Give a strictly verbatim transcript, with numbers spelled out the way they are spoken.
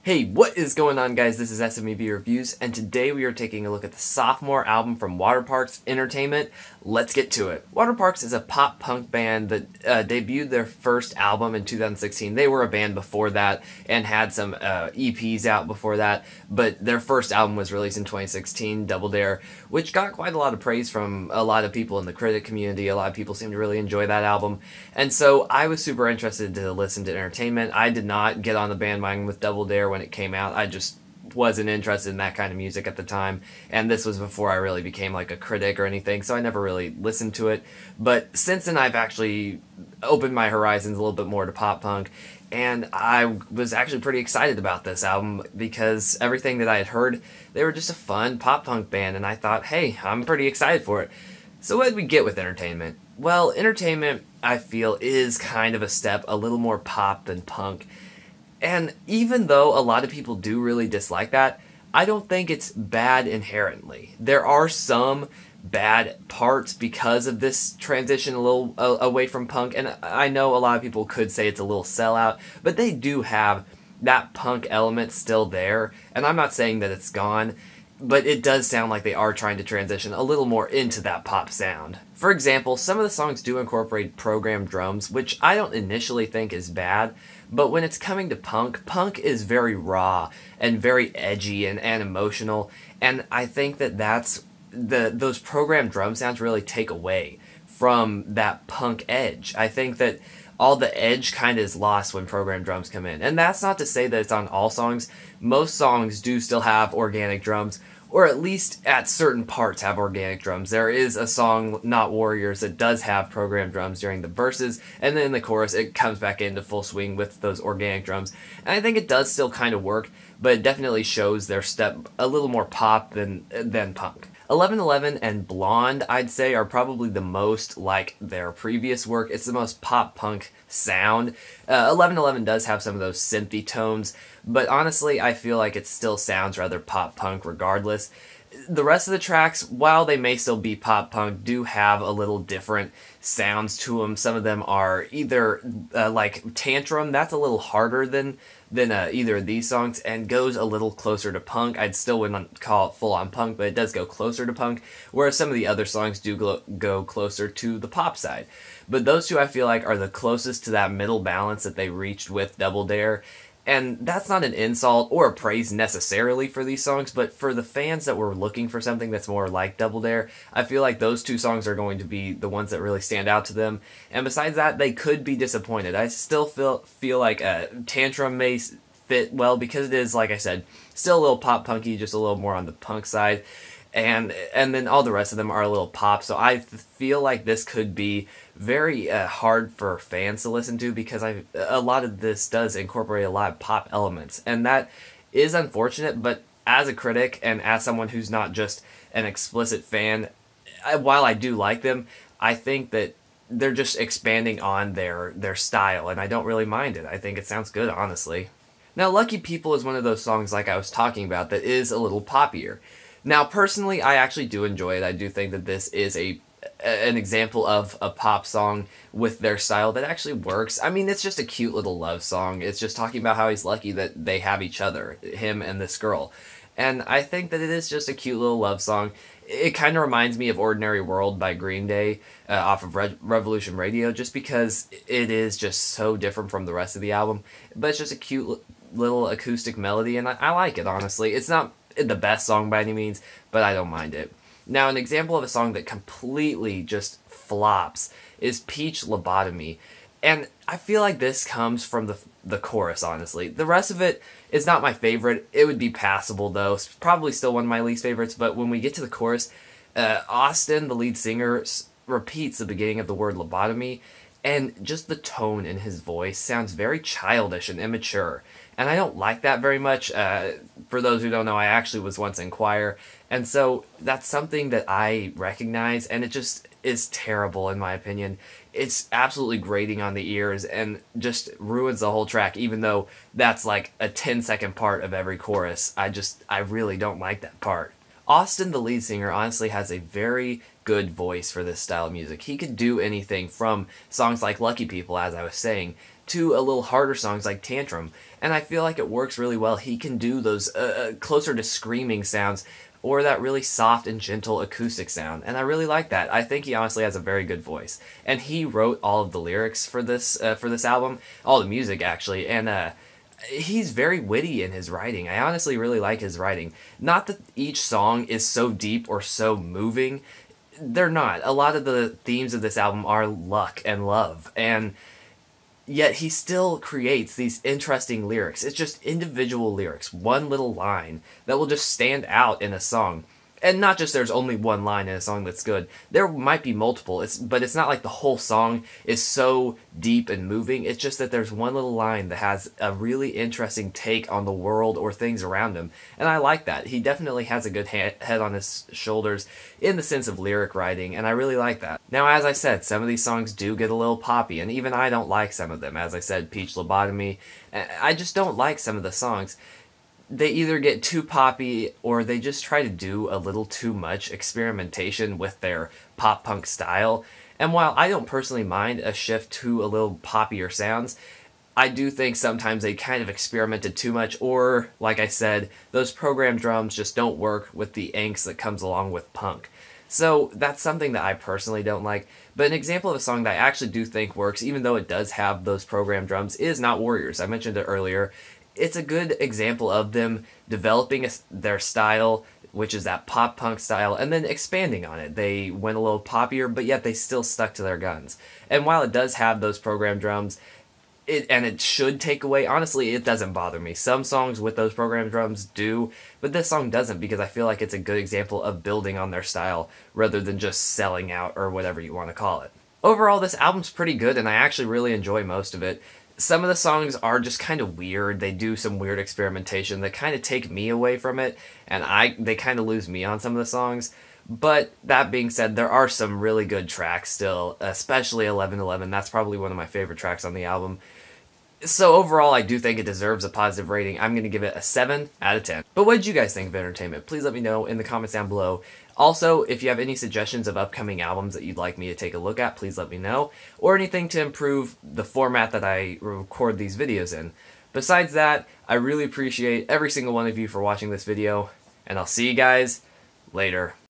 Hey, what is going on, guys? This is S M E B Reviews, and today we are taking a look at the sophomore album from Waterparks Entertainment. Let's get to it. Waterparks is a pop-punk band that uh, debuted their first album in two thousand sixteen. They were a band before that and had some uh, E Ps out before that, but their first album was released in twenty sixteen, Double Dare, which got quite a lot of praise from a lot of people in the critic community. A lot of people seem to really enjoy that album, and so I was super interested to listen to Entertainment. I did not get on the bandwagon with Double Dare when it came out. I just wasn't interested in that kind of music at the time, and this was before I really became like a critic or anything, so I never really listened to it. But since then I've actually opened my horizons a little bit more to pop punk, and I was actually pretty excited about this album because everything that I had heard, they were just a fun pop punk band, and I thought, hey, I'm pretty excited for it. So what did we get with Entertainment? Well, Entertainment, I feel, is kind of a step a little more pop than punk. And even though a lot of people do really dislike that, I don't think it's bad inherently. There are some bad parts because of this transition a little uh, away from punk, and I know a lot of people could say it's a little sellout, but they do have that punk element still there, and I'm not saying that it's gone, but it does sound like they are trying to transition a little more into that pop sound. For example, some of the songs do incorporate programmed drums, which I don't initially think is bad, but when it's coming to punk, punk is very raw and very edgy and, and emotional, and I think that that's the those programmed drum sounds really take away from that punk edge. I think that all the edge kind of is lost when programmed drums come in. And that's not to say that it's on all songs. Most songs do still have organic drums, or at least at certain parts have organic drums. There is a song, Not Warriors, that does have programmed drums during the verses, and then in the chorus it comes back into full swing with those organic drums. And I think it does still kind of work, but it definitely shows their step a little more pop than, than punk. eleven eleven and Blonde, I'd say, are probably the most like their previous work. It's the most pop-punk sound. Uh, eleven eleven does have some of those synthy tones, but honestly, I feel like it still sounds rather pop-punk regardless. The rest of the tracks, while they may still be pop-punk, do have a little different sounds to them. Some of them are either, uh, like Tantrum, that's a little harder than than uh, either of these songs, and goes a little closer to punk. I'd still wouldn't call it full-on punk, but it does go closer to punk, whereas some of the other songs do go, go closer to the pop side. But those two I feel like are the closest to that middle balance that they reached with Double Dare. And that's not an insult or a praise necessarily for these songs, but for the fans that were looking for something that's more like Double Dare, I feel like those two songs are going to be the ones that really stand out to them. And besides that, they could be disappointed. I still feel feel like a Tantrum may fit well because it is, like I said, still a little pop-punky, just a little more on the punk side. And and then all the rest of them are a little pop, so I feel like this could be very uh, hard for fans to listen to because I a lot of this does incorporate a lot of pop elements, and that is unfortunate. But as a critic and as someone who's not just an explicit fan, I, while I do like them, I think that they're just expanding on their their style, and I don't really mind it. I think it sounds good, honestly. Now, Lucky People is one of those songs, like I was talking about, that is a little poppier. Now, personally, I actually do enjoy it. I do think that this is a an example of a pop song with their style that actually works. I mean, it's just a cute little love song. It's just talking about how he's lucky that they have each other, him and this girl. And I think that it is just a cute little love song. It kind of reminds me of Ordinary World by Green Day uh, off of Re Revolution Radio, just because it is just so different from the rest of the album. But it's just a cute little acoustic melody, and I, I like it, honestly. It's not the best song by any means, but I don't mind it. Now, an example of a song that completely just flops is Peach Lobotomy, and I feel like this comes from the the chorus, honestly. The rest of it is not my favorite. It would be passable, though. It's probably still one of my least favorites, but when we get to the chorus, uh, Austin, the lead singer, repeats the beginning of the word lobotomy, and just the tone in his voice sounds very childish and immature. And I don't like that very much. Uh, for those who don't know, I actually was once in choir. And so that's something that I recognize, and it just is terrible in my opinion. It's absolutely grating on the ears and just ruins the whole track, even though that's like a ten second part of every chorus. I just, I really don't like that part. Austin, the lead singer, honestly has a very good voice for this style of music. He could do anything from songs like Lucky People, as I was saying, to a little harder songs like Tantrum, and I feel like it works really well. He can do those uh, closer to screaming sounds, or that really soft and gentle acoustic sound, and I really like that. I think he honestly has a very good voice, and he wrote all of the lyrics for this uh, for this album, all the music actually, and uh, he's very witty in his writing. I honestly really like his writing. Not that each song is so deep or so moving. They're not. A lot of the themes of this album are luck and love, and yet he still creates these interesting lyrics. It's just individual lyrics, one little line that will just stand out in a song. And not just there's only one line in a song that's good. There might be multiple, it's, but it's not like the whole song is so deep and moving. It's just that there's one little line that has a really interesting take on the world or things around him. And I like that. He definitely has a good ha- head on his shoulders in the sense of lyric writing, and I really like that. Now, as I said, some of these songs do get a little poppy, and even I don't like some of them. As I said, Peach Lobotomy, I just don't like some of the songs. They either get too poppy or they just try to do a little too much experimentation with their pop punk style. And while I don't personally mind a shift to a little poppier sounds, I do think sometimes they kind of experimented too much, or, like I said, those programmed drums just don't work with the angst that comes along with punk. So that's something that I personally don't like. But an example of a song that I actually do think works, even though it does have those programmed drums, is Not Warriors. I mentioned it earlier. It's a good example of them developing a, their style, which is that pop punk style, and then expanding on it. They went a little poppier, but yet they still stuck to their guns. And while it does have those programmed drums, it, and it should take away, honestly, it doesn't bother me. Some songs with those programmed drums do, but this song doesn't, because I feel like it's a good example of building on their style rather than just selling out, or whatever you want to call it. Overall, this album's pretty good, and I actually really enjoy most of it. Some of the songs are just kind of weird. They do some weird experimentation that kind of take me away from it, and I they kind of lose me on some of the songs. But that being said, there are some really good tracks still, especially eleven eleven. That's probably one of my favorite tracks on the album. So overall, I do think it deserves a positive rating. I'm going to give it a seven out of ten. But what did you guys think of Entertainment? Please let me know in the comments down below. Also, if you have any suggestions of upcoming albums that you'd like me to take a look at, please let me know. Or anything to improve the format that I record these videos in. Besides that, I really appreciate every single one of you for watching this video, and I'll see you guys later.